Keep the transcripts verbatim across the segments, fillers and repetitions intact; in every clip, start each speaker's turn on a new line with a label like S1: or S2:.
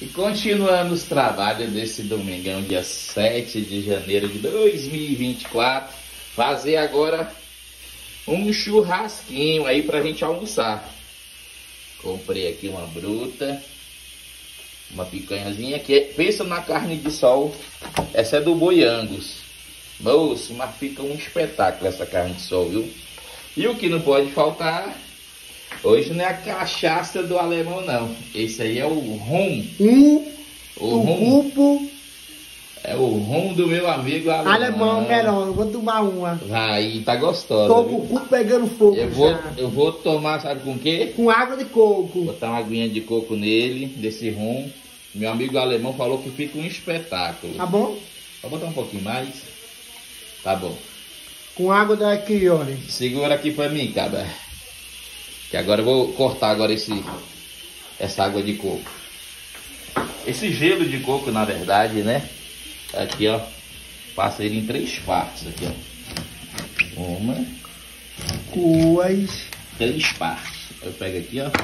S1: E continuando os trabalhos desse domingão, dia sete de janeiro de dois mil e vinte e quatro. Fazer agora um churrasquinho aí pra gente almoçar. Comprei aqui uma bruta, uma picanhazinha que é, pensa na carne de sol. Essa é do Boi Angus. Moço, mas fica um espetáculo essa carne de sol, viu? E o que não pode faltar, hoje não é a cachaça do alemão, não. Esse aí é o rum.
S2: Um,
S1: O
S2: o
S1: rum.
S2: grupo
S1: É o rum do meu amigo alemão.
S2: alemão, melhor, eu vou tomar uma.
S1: Vai, tá gostosa.
S2: Tô
S1: viu?
S2: com o cu pegando fogo
S1: Eu vou,
S2: já.
S1: eu vou tomar, sabe com o quê?
S2: Com água de coco.
S1: Botar uma aguinha de coco nele, desse rum. Meu amigo alemão falou que fica um espetáculo.
S2: Tá bom?
S1: Vou botar um pouquinho mais. Tá bom.
S2: Com água daqui, olha.
S1: Segura aqui pra mim, cabra. Que agora eu vou cortar agora esse, essa água de coco. Esse gelo de coco, na verdade, né? Aqui, ó. Passa ele em três partes aqui, ó. Uma,
S2: Duas.
S1: três partes. Eu pego aqui, ó.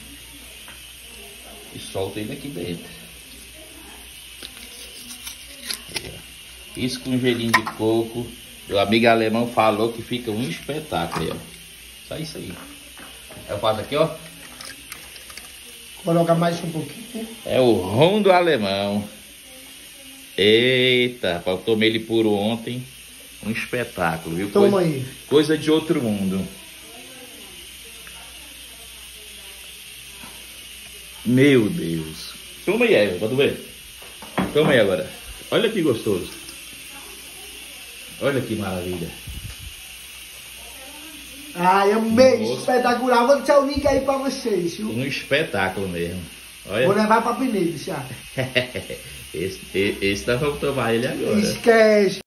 S1: E solto ele aqui dentro. Aí, ó. Isso com gelinho de coco. Meu amigo alemão falou que fica um espetáculo aí, ó. Só isso aí. Eu faço aqui, ó.
S2: Coloca mais um pouquinho.
S1: É o rum do alemão. Eita, eu tomei ele puro ontem. Um espetáculo, viu?
S2: Toma
S1: coisa,
S2: aí.
S1: Coisa de outro mundo. Meu Deus. Toma aí, Eva, pra tu ver. Toma aí agora. Olha que gostoso. Olha que maravilha.
S2: Ai, é um beijo
S1: Nossa.
S2: espetacular. Vou deixar o link aí pra vocês, viu?
S1: Um espetáculo mesmo. Olha.
S2: Vou levar pra Penedo já.
S1: esse, esse nós vamos tomar ele agora.
S2: Esquece.